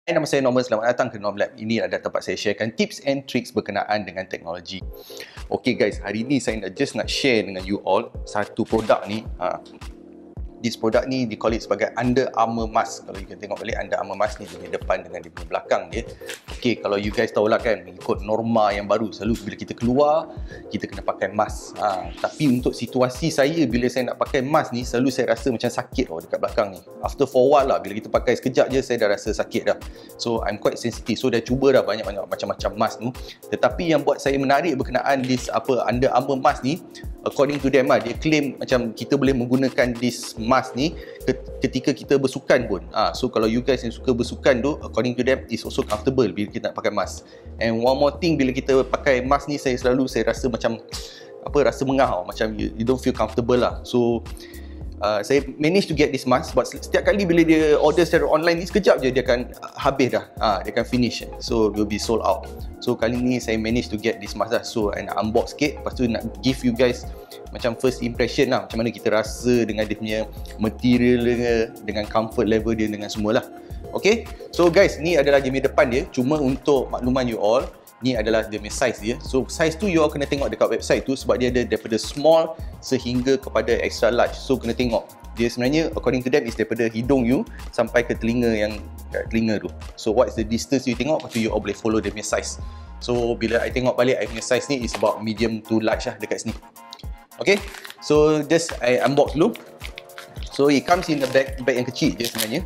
Nama saya Norman, selamat datang ke Norm Lab. Ini adalah tempat saya sharekan tips and tricks berkenaan dengan teknologi. Okay guys, hari ni saya nak share dengan you all satu produk ni. This produk ni di call it sebagai Under Armour mask. Kalau you can tengok balik, Under Armour mask ni dia punya depan dengan dia punya belakang dia. Okay, kalau you guys tahulah kan, mengikut norma yang baru, selalu bila kita keluar, kita kena pakai mask. Tapi untuk situasi saya, bila saya nak pakai mask ni, selalu saya rasa macam sakit dekat belakang ni. After for a while lah, bila kita pakai sekejap je, saya dah rasa sakit dah. So, I'm quite sensitive. So, dah cuba dah banyak-banyak macam-macam mask tu. Tetapi yang buat saya menarik berkenaan this Under Armour mask ni, according to them dia claim macam kita boleh menggunakan this mask ni ketika kita bersukan pun. So kalau you guys yang suka bersukan tu, according to them is also comfortable bila kita nak pakai mask. And one more thing, bila kita pakai mask ni, saya rasa macam rasa mengah macam you don't feel comfortable lah. So saya manage to get this mask, but setiap kali bila dia order secara online ni, sekejap je dia akan habis dah. Dia akan finish. So will be sold out. So kali ni saya manage to get this mask lah. So I nak unbox sikit, lepas tu nak give you guys macam first impression lah, macam mana kita rasa dengan dia punya material dia, dengan comfort level dia, dengan semualah. Okay, so guys, ni adalah dia punya depan dia. Cuma untuk makluman you all, ni adalah dia punya size dia. So size tu you all kena tengok dekat website tu, sebab dia ada daripada small sehingga kepada extra large. So kena tengok, dia sebenarnya according to them is daripada hidung you sampai ke telinga, yang kat telinga tu. So what is the distance you tengok, lepas tu you all boleh follow dia punya size. So bila I tengok balik, I punya size ni is about medium to large lah dekat sini. Okay, so just I unbox dulu. So it comes in a bag yang kecil je sebenarnya.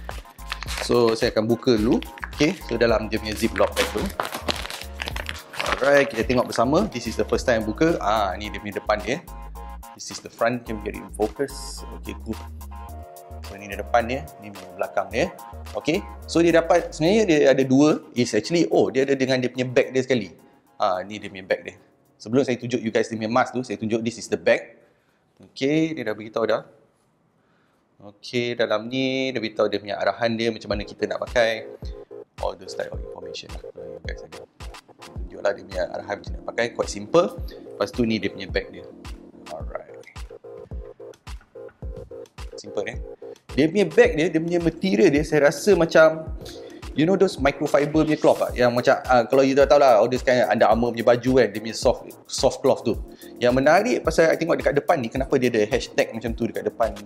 So saya akan buka dulu. Okay, so dalam dia punya ziplock bag tu. Alright, kita tengok bersama. This is the first time buka. Ni dia punya depan dia. This is the front. Can we get it in focus? Okay, cool. So ni dia depan dia, ni belakang dia. Okay, so dia dapat, sebenarnya dia ada dua. Is actually, dia ada dengan dia punya bag dia sekali. Ni dia punya bag dia. Sebelum saya tunjuk you guys dia punya mask tu, saya tunjuk this is the bag. Okay, dia dah beritahu dah. Okay, dalam ni dia beritahu dia punya arahan dia, macam mana kita nak pakai. All those type of information lah. You guys ada. Tunjuklah dia punya arahan macam nak pakai, quite simple. Lepas tu ni dia punya bag dia. Alright. Simple Dia punya bag dia punya material dia, saya rasa macam, you know those microfiber punya cloth yang macam, kalau you dah tahu lah, all this kind Under Armour punya baju kan, dia punya soft cloth tu. Yang menarik pasal I tengok dekat depan ni, kenapa dia ada hashtag macam tu dekat depan,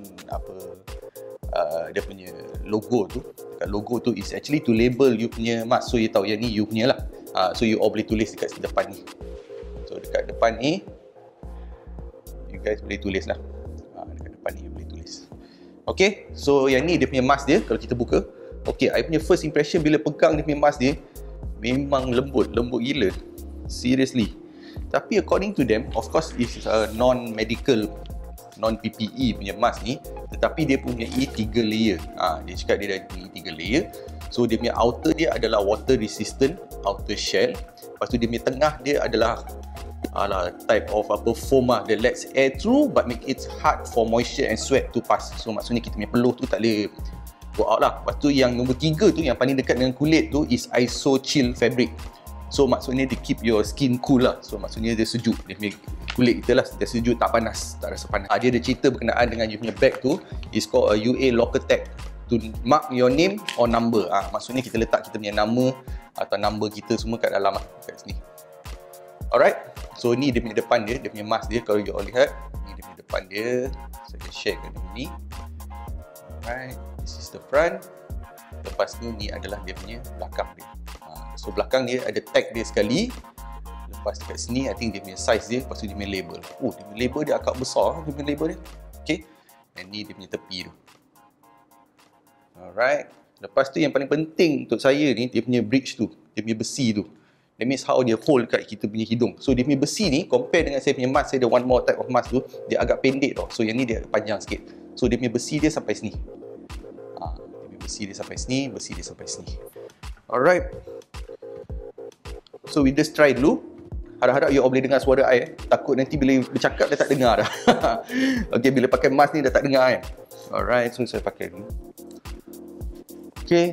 dia punya logo tu. Dekat logo tu is actually to label you punya mask, so you tahu yang ni you punya lah. So you all boleh tulis dekat depan ni. So dekat depan ni, you guys boleh tulis lah. Dekat depan ni you boleh tulis. Okay, so yang ni dia punya mask dia, kalau kita buka. Okay, I punya first impression bila pegang dia punya mask dia, memang lembut gila. Seriously. Tapi according to them, of course it's a non-medical, non-PPE punya mask ni, tetapi dia punya 3 layer. Dia cakap dia dah punya 3 layer. So dia punya outer dia adalah water resistant outer shell. Lepas tu dia punya tengah dia adalah type of foam that lets air through but make it hard for moisture and sweat to pass. So maksudnya kita punya peluh tu tak boleh go out lah. Lepas tu yang nombor 3 tu, yang paling dekat dengan kulit tu, is iso chill fabric. So maksudnya dia keep your skin cool lah. So maksudnya dia sejuk, dia punya kulit kita lah, dia sejuk, tak panas, tak rasa panas. Dia ada cerita berkenaan dengan you punya bag tu, is called a UA locker tag, to mark your name or number. Maksudnya kita letak kita punya nama atau number kita semua kat dalam lah, kat sini. Alright, so ni dia punya depan dia punya mask dia. Kalau you all lihat, ni dia punya depan dia. Saya share kat ni. Alright, this is the front. Lepas ni adalah dia punya belakang dia. So belakang dia ada tag dia sekali. Lepas kat sini, I think dia punya size dia. Lepas tu dia punya label. Dia punya label dia agak besar, dia punya label dia. Okay, dan ni dia punya tepi tu. Alright, lepas tu yang paling penting untuk saya ni, dia punya bridge tu, dia punya besi tu. That means how dia hold kat kita punya hidung. So dia punya besi ni, compare dengan saya punya mask, saya ada one more type of mask tu, dia agak pendek tau. So yang ni dia panjang sikit. So dia punya besi dia sampai sini. Dia punya besi dia sampai sini, besi dia sampai sini. Alright. So we just try dulu. Harap-harap you all boleh dengar suara I. Takut nanti bila bercakap dah tak dengar dah. Okay, bila pakai mask ni dah tak dengar kan. Alright, so saya pakai dulu. Okay.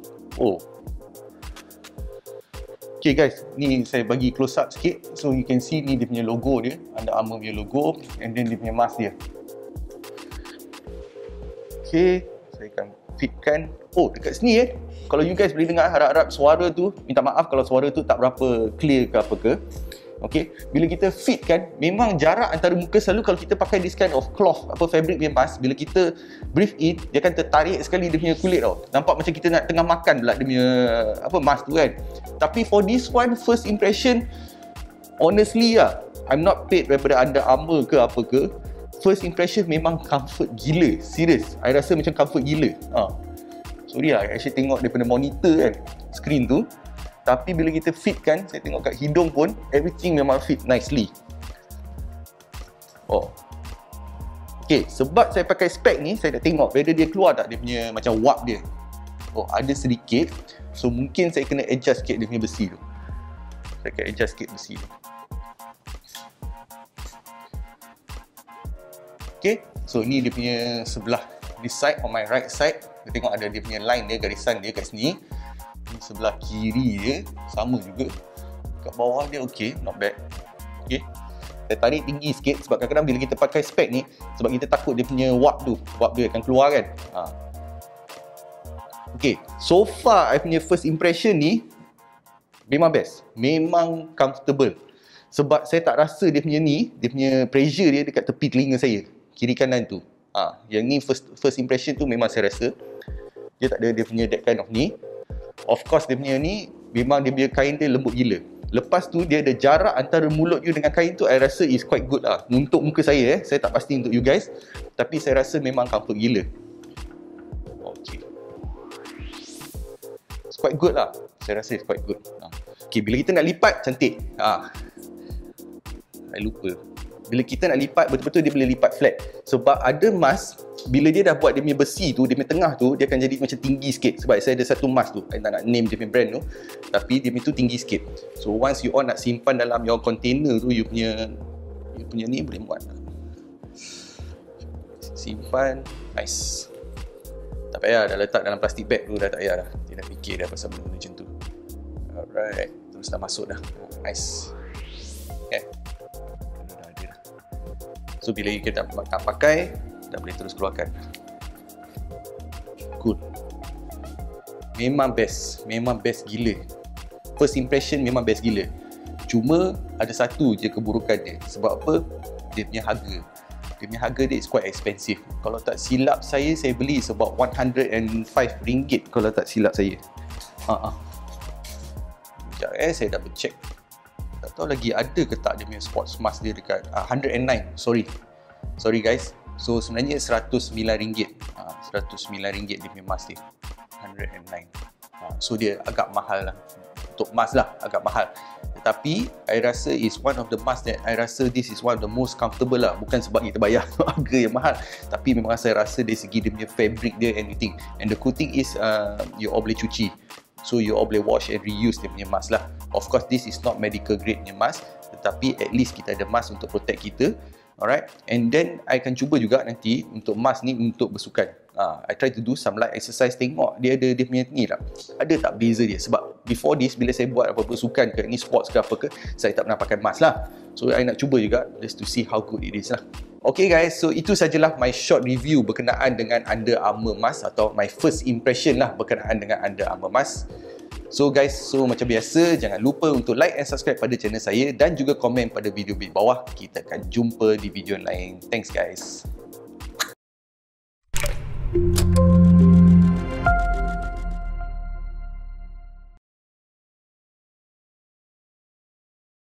Okay guys, ni saya bagi close up sikit. So you can see ni dia punya logo dia, Under Armour punya logo, and then dia punya mask dia. Okay, saya akan fitkan. Oh, dekat sini kalau you guys boleh dengar, harap-harap suara tu, minta maaf kalau suara tu tak berapa clear ke apa ke. Okay, bila kita fit kan, memang jarak antara muka selalu kalau kita pakai this kind of cloth, fabric punya mask, bila kita breathe in, dia akan tertarik sekali dia punya kulit tau. Nampak macam kita nak tengah makan pula dia punya mask tu kan. Tapi for this one, first impression, honestly I'm not paid daripada Under Armour ke apa ke. First impression memang comfort gila. Serius, I rasa macam comfort gila. Sorry I actually tengok daripada monitor kan, screen tu. Tapi bila kita fit kan, saya tengok kat hidung pun, everything memang fit nicely. Okay, sebab saya pakai spek ni, saya nak tengok whether dia keluar tak dia punya macam warp dia. Ada sedikit. So mungkin saya kena adjust sikit dia punya besi tu. Saya akan adjust sikit besi tu. Okay, so ni dia punya sebelah, this side, on my right side. Kita tengok ada dia punya line dia, garisan dia kat sini. Ni sebelah kiri dia sama juga. Kat bawah dia okey, not bad. Okey. Saya tarik tinggi sikit sebab kadang-kadang bila kita pakai spek ni, sebab kita takut dia punya warp dia akan keluar kan. Okey, so far I punya first impression ni memang best. Memang comfortable. Sebab saya tak rasa dia punya pressure dia dekat tepi telinga saya, kiri kanan tu. Yang ni first impression tu memang saya rasa dia tak ada dia punya that kind of ni. Of course dia punya ni memang dia punya kain dia lembut gila. Lepas tu dia ada jarak antara mulut you dengan kain tu, I rasa is quite good untuk muka saya saya tak pasti untuk you guys, tapi saya rasa memang comfort gila. Okay, it's quite good saya rasa it's quite good. Okay, bila kita nak lipat cantik. I lupa. Bila kita nak lipat, betul-betul dia boleh lipat flat. Sebab ada mask, bila dia dah buat dia punya besi tu, dia punya tengah tu, dia akan jadi macam tinggi sikit. Sebab saya ada satu mask tu, saya tak nak name dia punya brand tu, tapi dia punya tu tinggi sikit. So once you all nak simpan dalam your container tu, you punya ni boleh muat. Simpan, nice. Tak payah dah letak dalam plastik bag tu, dah tak payah dah. Dia dah fikir dah pasal benda macam tu. Alright, terus dah masuk dah. Nice. Okay. So bila kita nak pakai, dah boleh terus keluarkan. Cool. Memang best gila. First impression memang best gila. Cuma ada satu je keburukan dia. Sebab apa? Dia punya harga. Dia punya harga dia is quite expensive. Kalau tak silap saya beli sebab RM105 kalau tak silap saya. Sekejap saya double check. Tak tahu lagi ada ke tak dia punya sports mask dia dekat 109. Sorry guys. So sebenarnya RM109. RM109 dia punya mask dia. 109. So dia agak mahal lah. Untuk mask lah agak mahal. Tetapi I rasa is one of the mask that I rasa this is one of the most comfortable lah. Bukan sebab kita bayar harga yang mahal, tapi memang saya rasa dari segi dia punya fabric dia and everything. And the cool thing is you all boleh cuci. So you all boleh wash and reuse dia punya mask lah. Of course this is not medical grade punya mask, tetapi at least kita ada mask untuk protect kita. Alright, and then I akan cuba juga nanti untuk mask ni untuk bersukan. I try to do some light exercise, tengok dia ada dia punya ni lah. Ada tak beza dia? Sebab before this, bila saya buat apa-apa sukan ke, ni sports ke apa ke, saya tak pernah pakai mask lah. So I nak cuba juga just to see how good it is lah. Okay guys, so itu sajalah my short review berkenaan dengan Under Armour mask, atau my first impression lah berkenaan dengan Under Armour mask. So guys, macam biasa, jangan lupa untuk like and subscribe pada channel saya dan juga komen pada video di bawah. Kita akan jumpa di video lain. Thanks guys.